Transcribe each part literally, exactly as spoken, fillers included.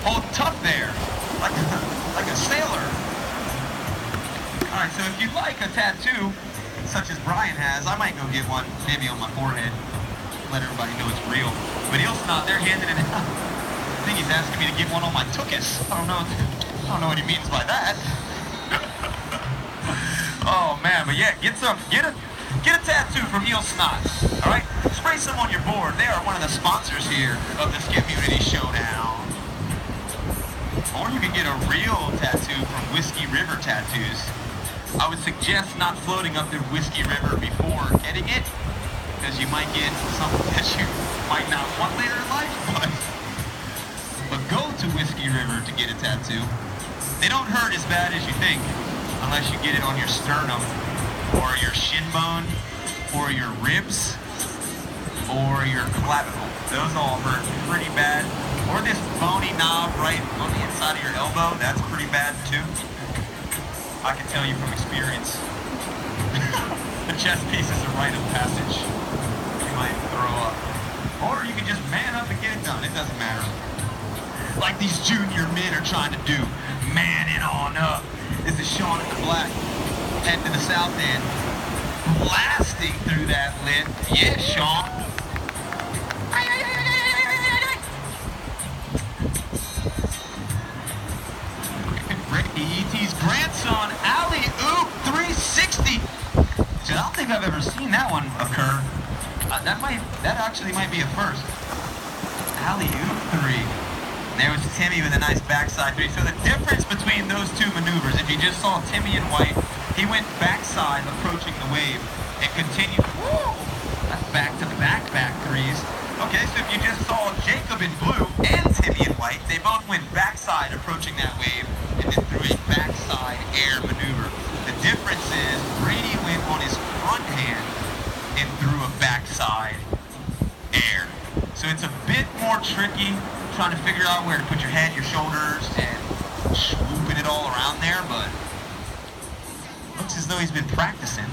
hold tough there, like a, like a sailor. All right, so if you'd like a tattoo, such as Brian has, I might go get one, maybe on my forehead, let everybody know it's real. But Eelsnot, they're handing it out. I think he's asking me to get one on my tuchus. I don't know, I don't know what he means by that. Oh man, but yeah, get some, get a, get a tattoo from Eelsnot, all right? Spray some on your board. They are one of the sponsors here of this Community Showdown. Or you can get a real tattoo from Whiskey River Tattoos. I would suggest not floating up the Whiskey River before getting it, because you might get something that you might not want later in life, but, but go to Whiskey River to get a tattoo. They don't hurt as bad as you think, unless you get it on your sternum, or your shin bone, or your ribs, or your clavicle. Those all hurt pretty bad. Or this bony knob right on the inside of your elbow, that's pretty bad too. I can tell you from experience. The chest piece is a rite of passage. You might throw up. Or you can just man up and get it done. It doesn't matter. Like these junior men are trying to do. Man it on up. This is Sean in the black. Heading to the south end. Blasting through that lid. Yeah, Sean. E T's grandson, alley-oop three sixty. I don't think I've ever seen that one occur. Uh, that might, that actually might be a first. Alley-oop three. There was Timmy with a nice backside three. So the difference between those two maneuvers, if you just saw Timmy in white, he went backside approaching the wave and continued. Woo! That's back-to-back back threes. Okay, so if you just saw Jacob in blue and Timmy in white, they both went backside approaching that wave and then threw a backside air maneuver. The difference is Brady went on his front hand and threw a backside air. So it's a bit more tricky trying to figure out where to put your head, your shoulders, and swooping it all around there, but looks as though he's been practicing.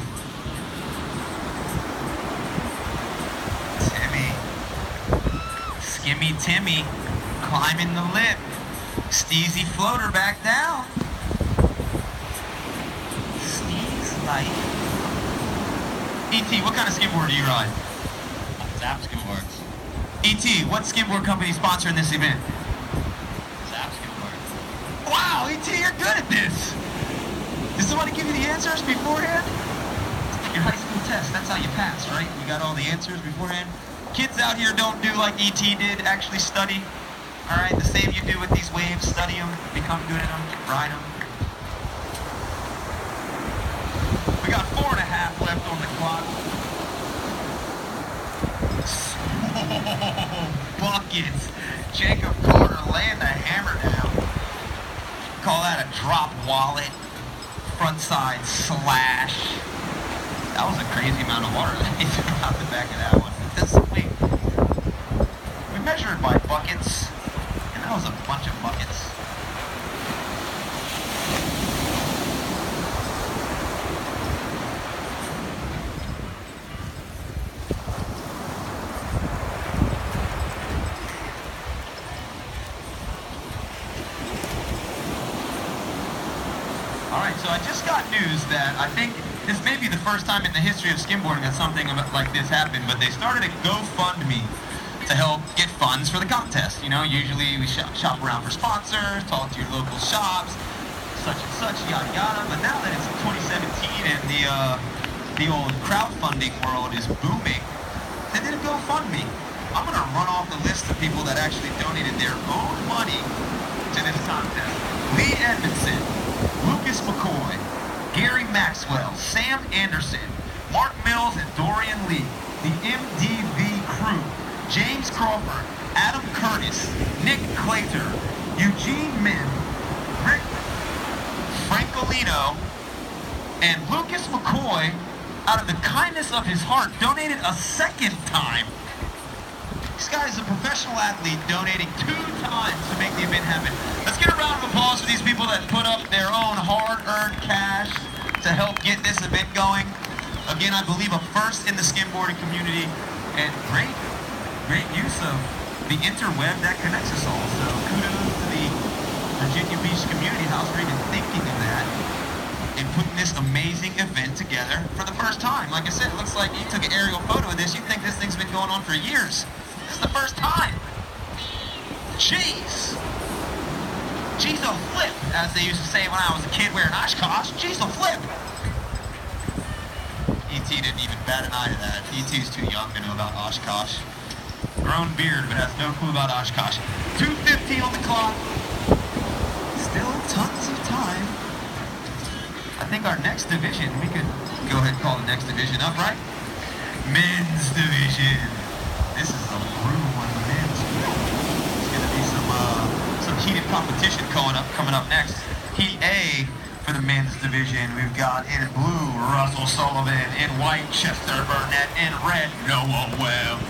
Timmy. Skimmy Timmy climbing the lip. Steezy floater back down. Steez light. E T, what kind of skimboard do you ride? Zap skimboards. E T, what skimboard company is sponsoring this event? Zap skimboards. Wow, E T, you're good at this. Did somebody give you the answers beforehand? Your high school test, that's how you pass, right? You got all the answers beforehand? Kids out here don't do like E T did, actually study. All right, the same you do with these waves, study them, become good at them, ride them. We got four and a half left on the clock. Oh, buckets. Jacob Carter laying the hammer down. Call that a drop wallet. Front side slash. That was a crazy amount of water that he threw out the back of that one. This, we, we measured by buckets, and that was a bunch of buckets. All right, so I just got news that I think this may be the first time in the history of skimboarding that something like this happened, but they started a GoFundMe to help get funds for the contest. You know, usually we shop, shop around for sponsors, talk to your local shops, such and such, yada yada. But now that it's twenty seventeen and the uh, the old crowdfunding world is booming, they did a GoFundMe. I'm gonna run off the list of people that actually donated their own money to this contest. Lee Edmondson, Lucas McCoy, Gary Maxwell, Sam Anderson, Mark Mills, and Dorian Lee, the M D V crew, James Crawford, Adam Curtis, Nick Clater, Eugene Min, Rick Francolino, and Lucas McCoy, out of the kindness of his heart, donated a second time. This guy is a professional athlete donating two times to make the event happen. Let's get a round of applause for these people that put up their own hard-earned cash to help get this event going. Again, I believe a first in the skimboarding community, and great, great use of the interweb that connects us all. So kudos to the house for even thinking of that and putting this amazing event together for the first time. Like I said, it looks like you took an aerial photo of this. You'd think this thing's been going on for years. This is the first time. Jeez. Jeez a flip, as they used to say when I was a kid wearing Oshkosh. Jeez a flip. E T didn't even bat an eye to that. E T's too young to know about Oshkosh. Grown beard, but has no clue about Oshkosh. two fifty on the clock. Still tons of time. I think our next division, we could go ahead and call the next division up, right? Men's division. This is a brutal one, the men's. There's going to be some uh, some heated competition coming up, coming up next. Heat A for the men's division. We've got in blue, Russell Sullivan. In white, Chester Burnett. In red, Noah Webb.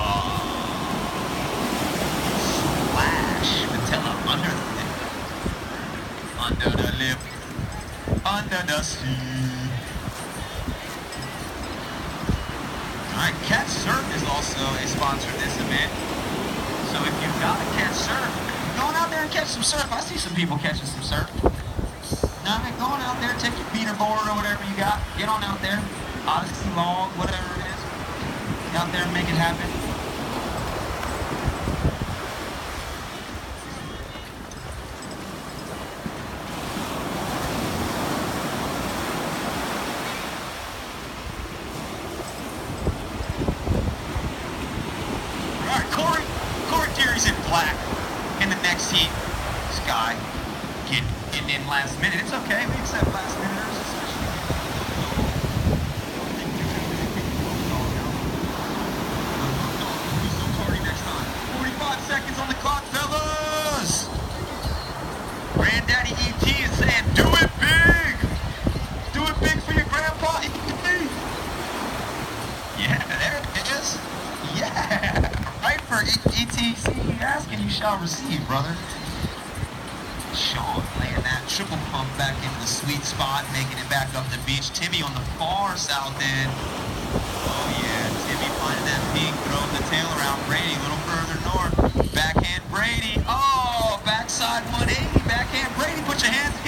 Slash Patella under the lip. Under the lip. Under the sea. Alright, Catch Surf is also a sponsor of this event. So if you've got a catch surf, go on out there and catch some surf. I see some people catching some surf. No, I mean, go on out there, take your beater board or whatever you got. Get on out there. Odyssey log, whatever it is. Get out there and make it happen. In black in the next heat. Sky getting, getting in last minute. It's okay. We accept last minuters, especially. Who's so tardy next time? forty-five seconds on the clock, fellas. Granddaddy E T is saying, do it big. Do it big for your grandpa E T. Yeah, there it is. Yeah. Right for E T C, asking you shall receive, brother. Sean laying that triple pump back into the sweet spot, making it back up the beach. Timmy on the far south end. Oh yeah, Timmy finding that peak, throwing the tail around Brady a little further north. Backhand Brady. Oh, backside one eighty. Backhand Brady. Put your hands